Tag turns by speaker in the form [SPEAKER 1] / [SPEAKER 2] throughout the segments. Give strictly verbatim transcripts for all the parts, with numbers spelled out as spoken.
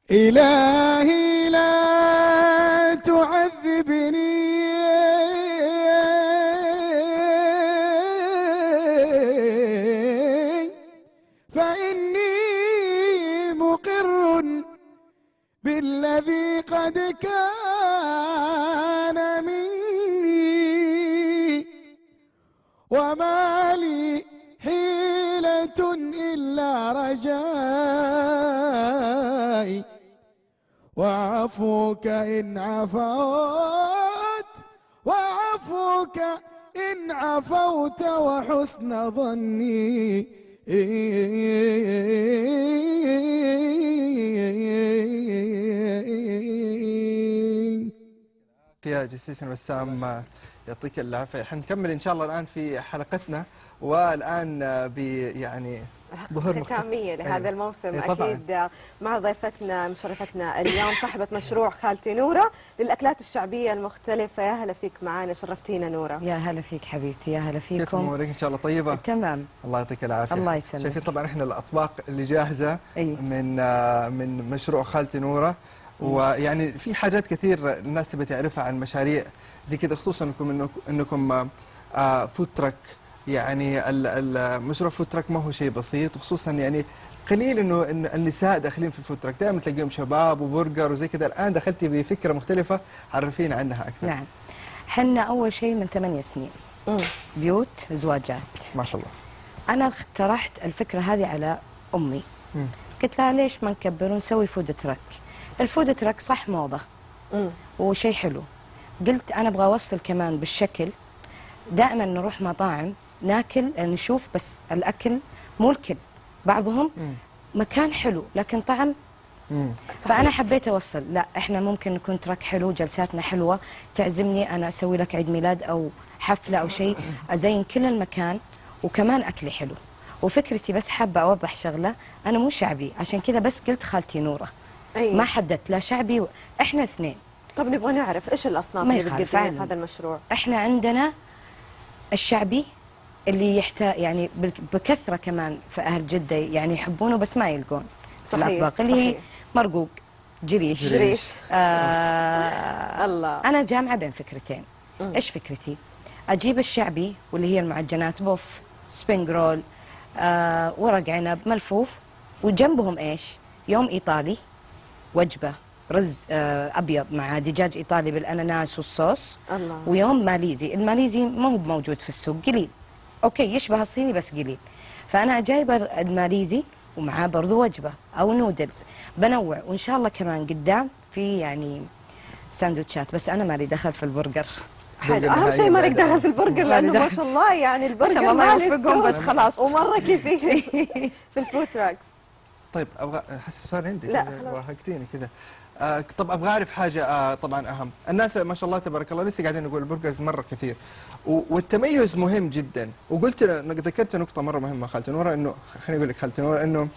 [SPEAKER 1] إلهي لا تعذبني فإني مقر بالذي قد كان مني وما لي حيلة إلا رجائي وعفوك إن عفوت وعفوك إن عفوت وحسن ظني
[SPEAKER 2] يا جسيس البسام يعطيك العافية. حنكمل إن شاء الله الآن في حلقتنا، والآن ب يعني
[SPEAKER 3] ظهور ختامية لهذا الموسم. أيه أكيد مع ضيفتنا مشرفتنا اليوم صاحبة مشروع خالتي نورة للأكلات الشعبية المختلفة. يا هلا فيك معانا، شرفتينا نورة.
[SPEAKER 4] يا هلا فيك حبيبتي، يا هلا فيكم.
[SPEAKER 2] كيف أمورك؟ إن شاء الله طيبة؟
[SPEAKER 4] تمام
[SPEAKER 2] الله يعطيك العافية.
[SPEAKER 4] الله يسلمك.
[SPEAKER 2] شايفين طبعا إحنا الأطباق اللي جاهزة
[SPEAKER 4] أيه. من
[SPEAKER 2] من مشروع خالتي نورة، ويعني في حاجات كثير الناس تبي تعرفها عن مشاريع زي كذا، خصوصا انكم انكم فود تراك. يعني المشروع فود تراك ما هو شيء بسيط، وخصوصا يعني قليل انه إن النساء داخلين في الفود تراك، دائما تلاقيهم شباب وبرجر وزي كذا. الان دخلتي بفكره مختلفه، عرفينا عنها اكثر.
[SPEAKER 4] نعم، حنا اول شيء من ثمانية سنين مم. بيوت زواجات
[SPEAKER 2] ما شاء الله.
[SPEAKER 4] انا اقترحت الفكره هذه على امي. مم. قلت لها ليش ما نكبر ونسوي فود تراك؟ الفود تراك صح موضه مم. وشيء حلو. قلت انا ابغى اوصل كمان بالشكل، دائما نروح مطاعم ناكل نشوف بس الاكل مو الكل، بعضهم مم. مكان حلو لكن طعم مم. فانا حبيت اوصل لا احنا ممكن نكون تراك حلو، جلساتنا حلوه، تعزمني انا اسوي لك عيد ميلاد او حفله او شيء، ازين كل المكان وكمان اكلي حلو. وفكرتي بس حابه اوضح شغله، انا مو شعبي، عشان كذا بس قلت خالتي نوره. أيه. ما حددت لا شعبي و... احنا اثنين.
[SPEAKER 3] طب نبغى نعرف ايش الاصناف اللي بتقدمها في هذا المشروع؟
[SPEAKER 4] احنا عندنا الشعبي اللي يحتاج يعني بكثره كمان في اهل جده يعني يحبونه بس ما يلقون في الاطباق، اللي هي مرقوق، جريش
[SPEAKER 3] جريش
[SPEAKER 4] آه الله. انا جامعه بين فكرتين. م. ايش فكرتي؟ اجيب الشعبي واللي هي المعجنات، بوف، سبينج رول، آه ورق عنب ملفوف، وجنبهم ايش؟ يوم ايطالي، وجبه رز آه ابيض مع دجاج ايطالي بالاناناس والصوص الله. ويوم ماليزي، الماليزي ما هو موجود في السوق، قليل، اوكي يشبه الصيني بس قليل، فانا جايبه الماليزي ومعاه برضو وجبه او نودلز، بنوع. وان شاء الله كمان قدام في يعني ساندوتشات، بس انا مالي دخل في البرجر.
[SPEAKER 3] حلو، اهم شيء ما لك دخل في البرجر لانه ما شاء الله يعني البرجر
[SPEAKER 4] ما يوفقهم بس خلاص
[SPEAKER 3] ومره كثير في الفود تراكس.
[SPEAKER 2] طيب ابغى حسب سؤال عندي،
[SPEAKER 3] لا
[SPEAKER 2] وهقتيني كذا. آه طب ابغى اعرف حاجه آه طبعا اهم، الناس ما شاء الله تبارك الله لسه قاعدين نقول البرجرز مره كثير، والتميز مهم جدا. وقلت ذكرت نقطه مره مهمه خالتي نوره، انه خليني اقول لك خالتي نوره انه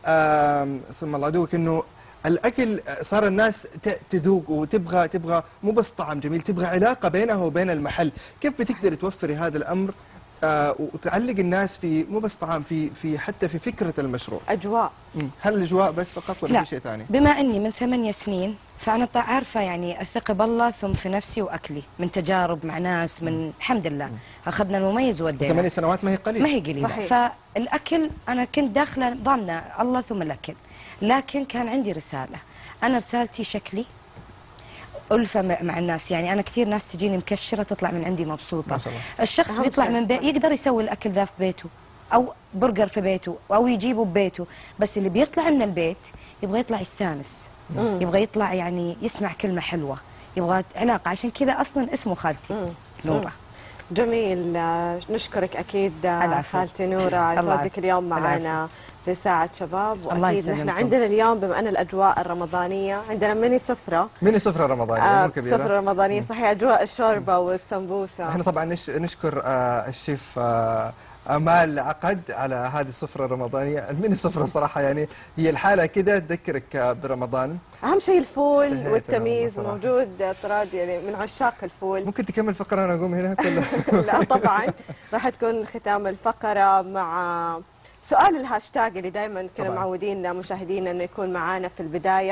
[SPEAKER 2] آه سم الله عدوك، انه الاكل صار الناس تذوق وتبغى تبغى مو بس طعم جميل، تبغى علاقه بينها وبين المحل. كيف بتقدري توفري هذا الامر آه وتعلق الناس في مو بس طعام، في في حتى في فكره المشروع؟
[SPEAKER 3] اجواء.
[SPEAKER 2] هل الاجواء بس فقط ولا
[SPEAKER 4] لا.
[SPEAKER 2] في شيء ثاني؟
[SPEAKER 4] بما اني من ثمانية سنين فانا عارفه يعني الثقه بالله ثم في نفسي واكلي، من تجارب مع ناس، من مم. الحمد لله مم. اخذنا المميز ودينا.
[SPEAKER 2] ثمانية سنوات ما هي قليله،
[SPEAKER 4] ما هي قليله. صحيح. فالاكل انا كنت داخله ضامنه الله ثم الاكل، لكن كان عندي رساله. انا رسالتي شكلي ألفة مع الناس، يعني أنا كثير ناس تجيني مكشرة تطلع من عندي مبسوطة. ما شاء الله. الشخص بيطلع من بيت يقدر يسوي الأكل ذا في بيته أو برجر في بيته أو يجيبه ببيته، بس اللي بيطلع من البيت يبغى يطلع يستانس، مم. يبغى يطلع يعني يسمع كلمة حلوة، يبغى علاقة. عشان كذا أصلا اسمه خالتي نورة.
[SPEAKER 3] جميل، نشكرك أكيد خالتي نورة على وجودك اليوم معنا في ساعة شباب. وأكيد نحن عندنا اليوم بما أن الأجواء الرمضانية عندنا ميني سفرة
[SPEAKER 2] ميني سفرة رمضانية آه مو كبيرة،
[SPEAKER 3] سفرة رمضانية مم. صحيح، أجواء الشوربة والسمبوسة.
[SPEAKER 2] احنا طبعا نش نشكر آه الشيف آه امال عقد على هذه السفرة الرمضانية. الميني سفرة صراحة يعني هي الحالة كده تذكرك برمضان.
[SPEAKER 3] أهم شيء الفول والتمييز موجود. طراد يعني من عشاق الفول.
[SPEAKER 2] ممكن تكمل فقرة أنا أقوم هنا كله؟
[SPEAKER 3] لا طبعا، راح تكون ختام الفقرة مع سؤال الهاشتاج اللي دايما كنا معودين مشاهدينا انه يكون معانا في البداية.